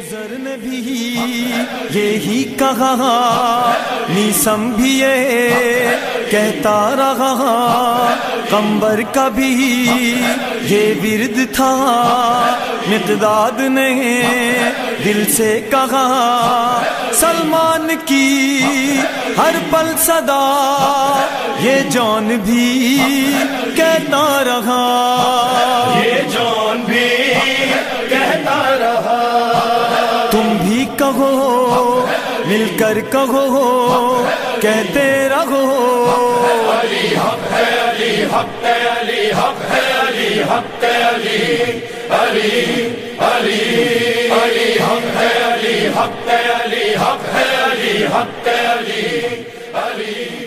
बुजुर्ग ने भी यही कहा, नीसम भी ये कहता रहा, कंबर का भी ये विर्द था। मिक़दाद ने दिल से कहा, सलमान की हर पल सदा ये जॉन भी कहता रहा, ये जॉन भी कहता रहा। तुम भी कहो, मिलकर कहो, कहते रहो, अली हक है, अली हक है, अली हक है, अली हक है, अली अली अली अली हक है, अली हक है, अली हक है, अली हक है, अली अली।